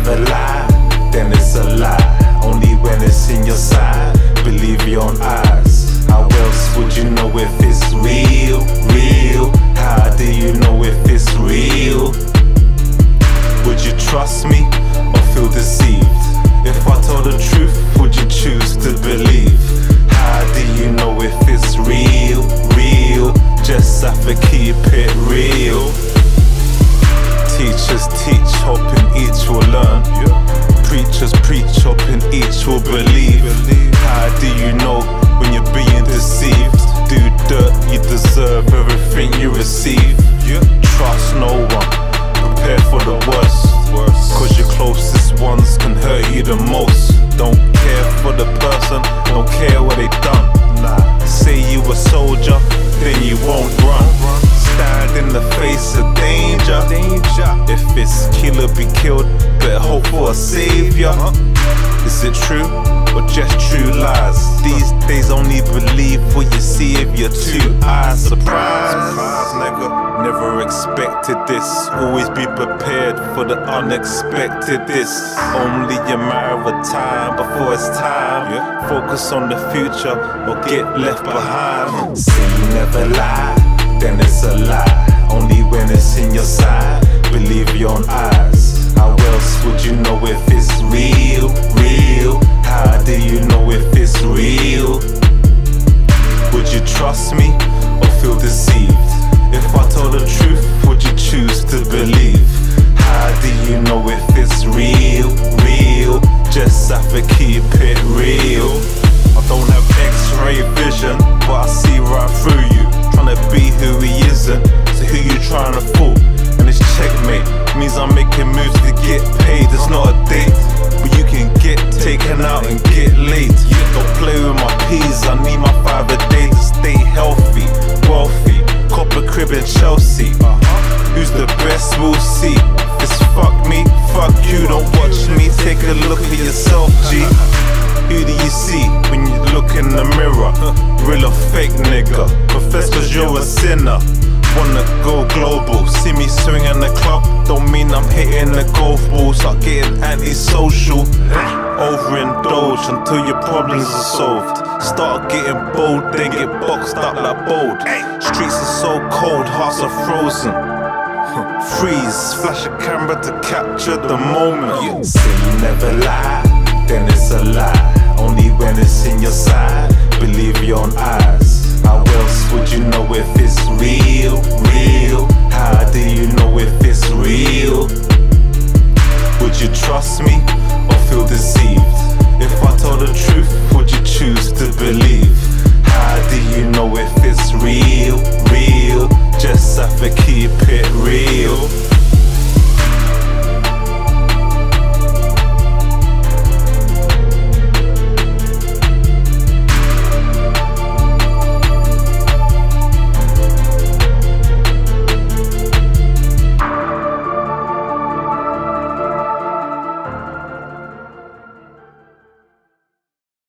never lie, then it's a lie. Only when it's in your side, believe your own eyes. How else would you know if it's real, real? How do you know if it's real? Would you trust me or feel deceived? If I told the truth, would you choose to believe? How do you know if it's real, real? Just have to keep it real. Teachers teach, hoping each will learn. Preachers preach, hoping each will believe. How do you know when you're being deceived? Do dirt, you deserve everything you receive. Trust no one, prepare for the worst, cause your closest ones can hurt you the most. Don't care for the person, don't care what they done. Say you a soldier, then you won't run. Stand in the face of danger. If it's kill or be killed, better hope for a savior. Is it true or just true lies? These days only believe what you see if you're too eyes. Surprise, nigga. Never expected this. Always be prepared for the unexpected. This only a matter of time before it's time. Focus on the future or get left behind. Say you never lie, then it's a lie. Only when it's in your side, believe your own eyes. How else would you know if it's real, real? How do you know if it's real? Would you trust me or feel deceived? If I told the truth, would you choose to believe? How do you know if it's real, real? Just have to keep it real. I don't have X-ray vision, but I see right through you. Tryna be who he isn't, so who you tryna fool? And it's checkmate, means I'm making moves to get paid. It's not a date, but you can get taken out and get late. Don't play with my peas, I need my 5 a day to stay healthy, wealthy. Copper crib in Chelsea. Who's the best, we'll see. If it's fuck me, fuck you, don't watch me. Take a look at yourself, G. Who do you see when you look in the mirror? Real or fake nigga? Confess cause you're a sinner. Wanna go global, see me swing in the club, don't mean I'm hitting the golf ball. Start getting antisocial, overindulge until your problems are solved. Start getting bold, then get boxed up like bold. Streets are so cold, hearts are frozen. Freeze, flash a camera to capture the moment. Say you never lie, then it's a lie. Only when it's in your side, believe your own eyes. How else would you know if it's real, real? How do you know if